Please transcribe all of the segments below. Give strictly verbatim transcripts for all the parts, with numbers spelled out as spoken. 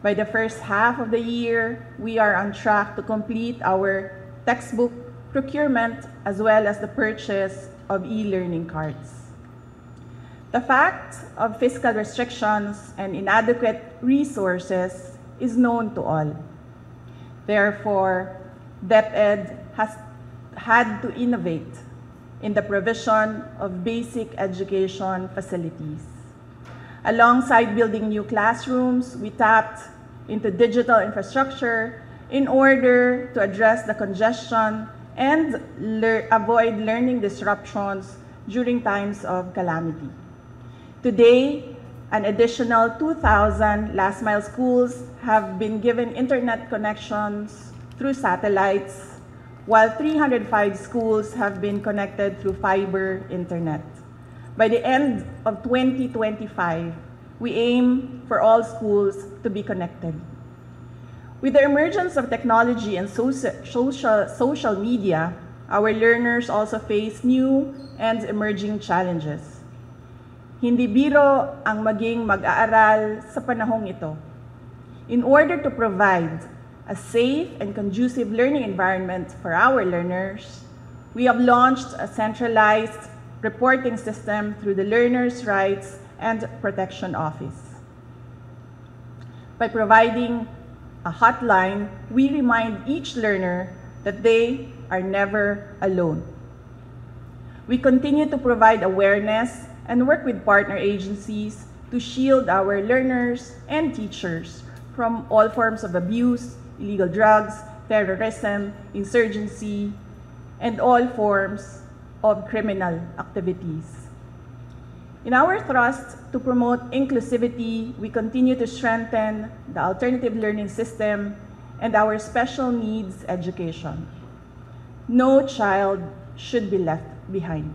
By the first half of the year, we are on track to complete our textbook procurement as well as the purchase of e-learning cards. The fact of fiscal restrictions and inadequate resources is known to all. Therefore, DepEd has had to innovate in the provision of basic education facilities. Alongside building new classrooms, we tapped into digital infrastructure in order to address the congestion and le- avoid learning disruptions during times of calamity. Today, an additional two thousand last-mile schools have been given internet connections through satellites, while three hundred five schools have been connected through fiber internet. By the end of twenty twenty-five, we aim for all schools to be connected. With the emergence of technology and social, social, social media, our learners also face new and emerging challenges. Hindi biro ang maging mag-aaral sa panahong ito. In order to provide a safe and conducive learning environment for our learners, we have launched a centralized reporting system through the Learners' Rights and Protection Office. By providing a hotline, we remind each learner that they are never alone. We continue to provide awareness and work with partner agencies to shield our learners and teachers from all forms of abuse, illegal drugs, terrorism, insurgency, and all forms of criminal activities. In our thrust to promote inclusivity, we continue to strengthen the alternative learning system and our special needs education. No child should be left behind.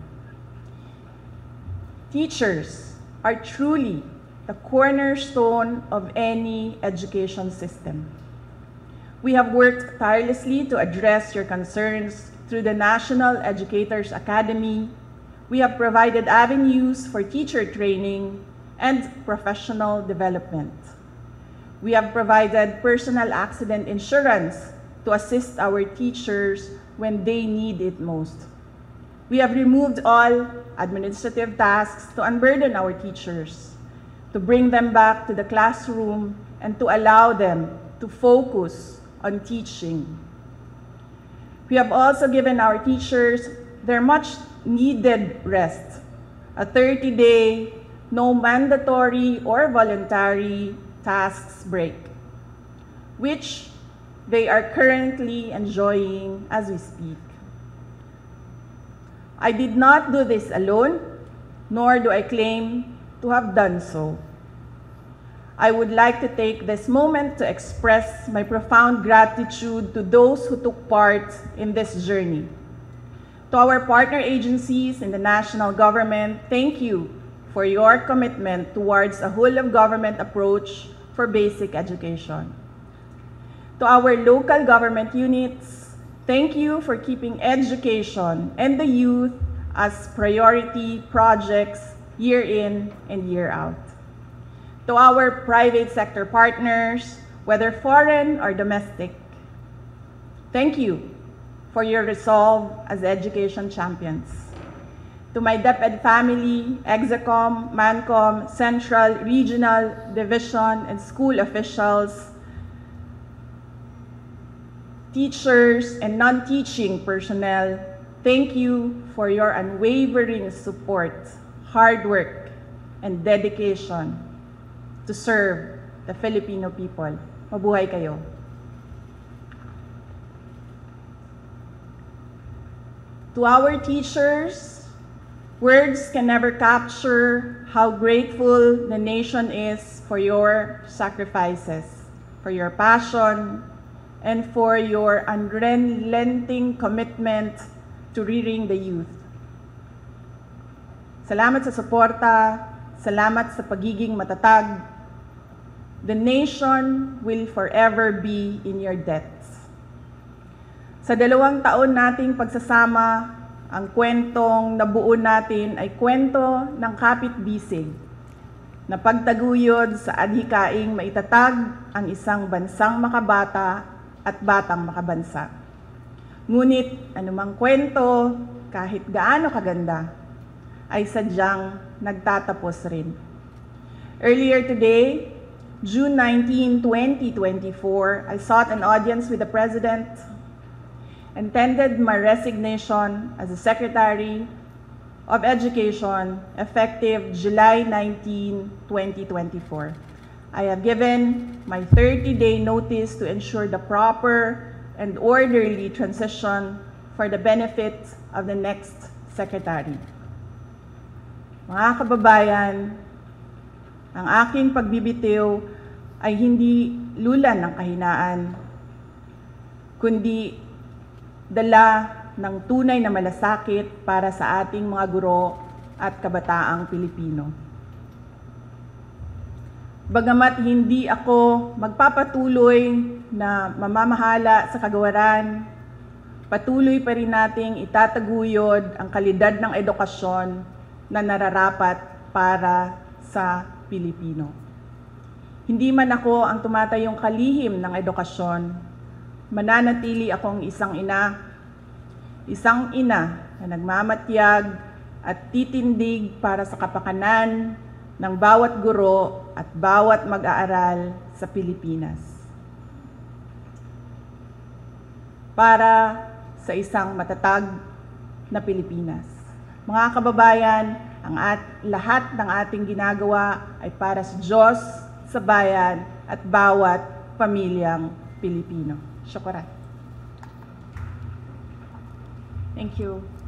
Teachers are truly the cornerstone of any education system. We have worked tirelessly to address your concerns through the National Educators Academy. We have provided avenues for teacher training and professional development. We have provided personal accident insurance to assist our teachers when they need it most. We have removed all administrative tasks to unburden our teachers, to bring them back to the classroom, and to allow them to focus on teaching. We have also given our teachers their much needed rest, a thirty day, no mandatory or voluntary tasks break, which they are currently enjoying as we speak. I did not do this alone, nor do I claim to have done so. I would like to take this moment to express my profound gratitude to those who took part in this journey. To our partner agencies in the national government, thank you for your commitment towards a whole-of-government approach for basic education. To our local government units, thank you for keeping education and the youth as priority projects year in and year out. To our private sector partners, whether foreign or domestic, thank you for your resolve as education champions. To my DepEd family, Execom, Mancom, Central, Regional, Division, and school officials, teachers, and non-teaching personnel, thank you for your unwavering support, hard work, and dedication to serve the Filipino people. Mabuhay kayo. To our teachers, words can never capture how grateful the nation is for your sacrifices, for your passion, and for your unrelenting commitment to rearing the youth. Salamat sa suporta, salamat sa pagiging matatag. The nation will forever be in your debts. Sa dalawang taon nating pagsasama, ang kwentong nabuo natin ay kwento ng kapit-bisig na pagtaguyod sa adhikaing maitatag ang isang bansang makabata at batang makabansa. Ngunit anumang kwento, kahit gaano kaganda, ay sadyang nagtatapos rin. Earlier today, June nineteenth, twenty twenty-four, I sought an audience with the President and tendered my resignation as the Secretary of Education effective July nineteenth, twenty twenty-four. I have given my thirty-day notice to ensure the proper and orderly transition for the benefit of the next Secretary. Mga kababayan, ang aking pagbibitiw ay hindi lulan ng kahinaan, kundi dala ng tunay na malasakit para sa ating mga guro at kabataang Pilipino. Bagamat hindi ako magpapatuloy na mamamahala sa kagawaran, patuloy pa rin nating itataguyod ang kalidad ng edukasyon na nararapat para sa Pilipino. Hindi man ako ang tumatayong kalihim ng edukasyon, mananatili akong isang ina, isang ina na nagmamatyag at titindig para sa kapakanan ng bawat guro at bawat mag-aaral sa Pilipinas. Para sa isang matatag na Pilipinas. Mga kababayan, ang at, lahat ng ating ginagawa ay para sa Diyos, sa bayan, at bawat pamilyang Pilipino. Syukuran. Thank you.